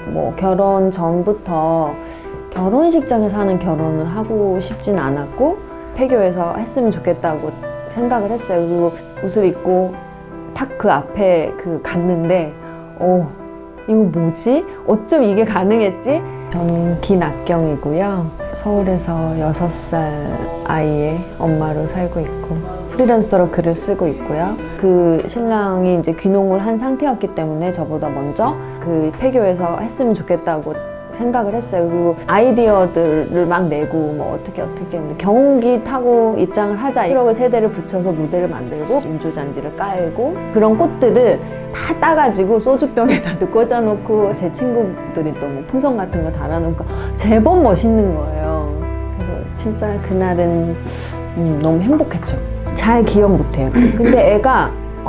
뭐 결혼 전부터 결혼식장에서 하는 결혼을 하고 싶진 않았고 폐교에서 했으면 좋겠다고 생각을 했어요. 그리고 옷을 입고 딱 그 앞에 갔는데 이거 뭐지? 어쩜 이게 가능했지? 저는 김낙경이고요. 서울에서 6살 아이의 엄마로 살고 있고 프리랜서로 글을 쓰고 있고요. 그 신랑이 이제 귀농을 한 상태였기 때문에 저보다 먼저 그 폐교에서 했으면 좋겠다고 생각을 했어요. 그리고 아이디어들을 막 내고 뭐 어떻게 우리 경운기 타고 입장을 하자. 트럭을 3대를 붙여서 무대를 만들고 인조잔디를 깔고 그런 꽃들을 다 따가지고 소주병에다 꽂아놓고 제 친구들이 또 뭐 풍선 같은 거 달아놓고 제법 멋있는 거예요. 그래서 진짜 그날은 너무 행복했죠. 잘 기억 못해요. 근데 애가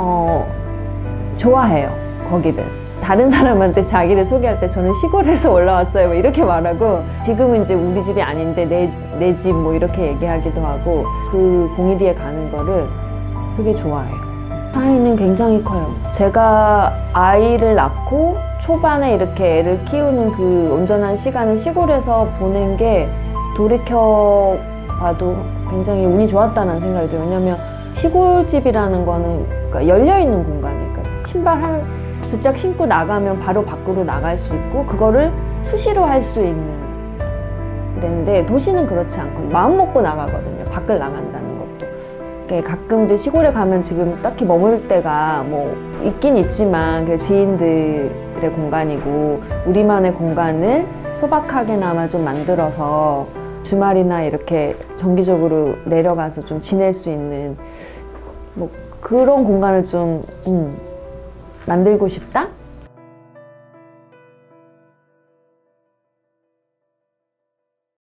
좋아해요. 거기를. 다른 사람한테 자기를 소개할 때 저는 시골에서 올라왔어요 뭐 이렇게 말하고 지금은 이제 우리 집이 아닌데 내 집 뭐 이렇게 얘기하기도 하고 그 공일이에 가는 거를 되게 좋아해요. 차이는 굉장히 커요. 제가 아이를 낳고 초반에 이렇게 애를 키우는 그 온전한 시간을 시골에서 보낸 게 돌이켜 봐도 굉장히 운이 좋았다는 생각이 들어요. 왜냐면 시골집이라는 거는 그러니까 열려있는 공간이에요. 그러니까 신발 두 짝 신고 나가면 바로 밖으로 나갈 수 있고 그거를 수시로 할 수 있는 데인데 도시는 그렇지 않고 마음 먹고 나가거든요. 밖을 나간다는 것도. 가끔 이제 시골에 가면 지금 딱히 머물 데가 뭐 있긴 있지만 그 지인들의 공간이고 우리만의 공간을 소박하게나마 좀 만들어서 주말이나 이렇게 정기적으로 내려가서 좀 지낼 수 있는 뭐 그런 공간을 좀 만들고 싶다?